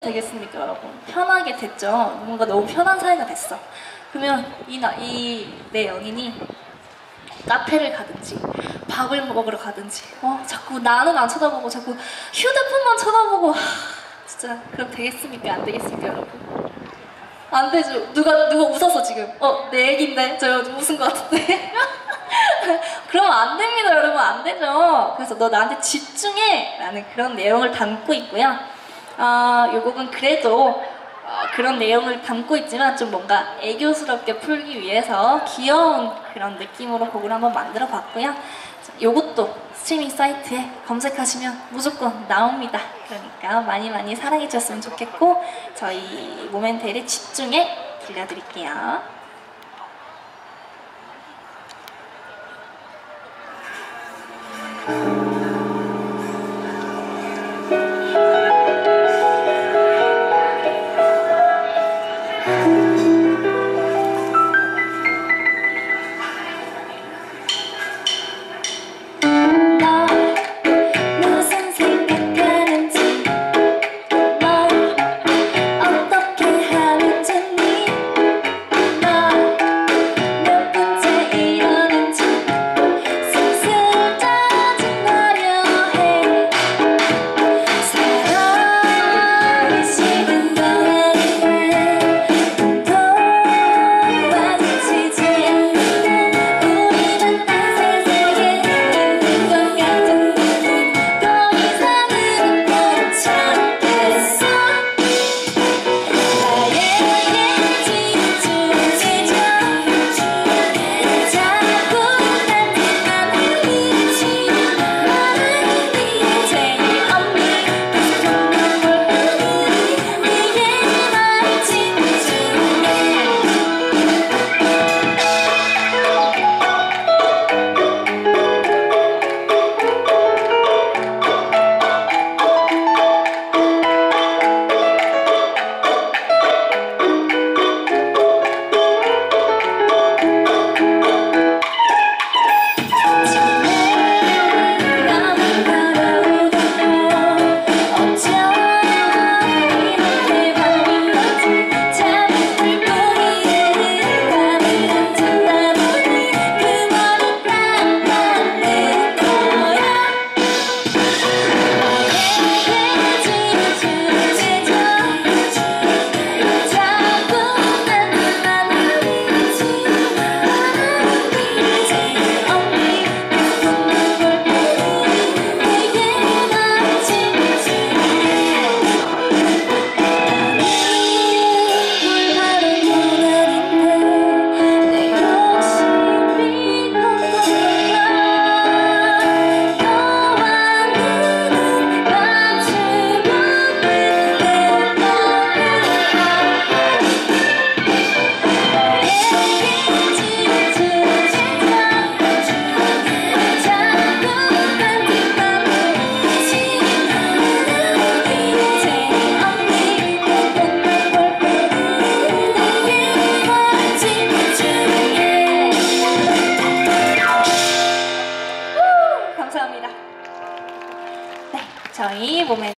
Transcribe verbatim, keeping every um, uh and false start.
되겠습니까, 여러분? 편하게 됐죠? 뭔가 너무 편한 사이가 됐어. 그러면 이, 나, 이 내 연인이 카페를 가든지 밥을 먹으러 가든지 어 자꾸 나는 안 쳐다보고 자꾸 휴대폰만 쳐다보고 하, 진짜 그럼 되겠습니까? 안 되겠습니까, 여러분? 안 되죠. 누가 누가 웃었어 지금. 어, 내 얘긴데 저 웃은 것 같은데. 그러면 안 됩니다, 여러분. 안 되죠. 그래서 너 나한테 집중해 라는 그런 내용을 담고 있고요. 어, 이 곡은 그래도 어, 그런 내용을 담고 있지만 좀 뭔가 애교스럽게 풀기 위해서 귀여운 그런 느낌으로 곡을 한번 만들어 봤고요. 요것도 스트리밍 사이트에 검색하시면 무조건 나옵니다. 그러니까 많이 많이 사랑해 주셨으면 좋겠고 저희 모멘테이를 집중해 들려드릴게요.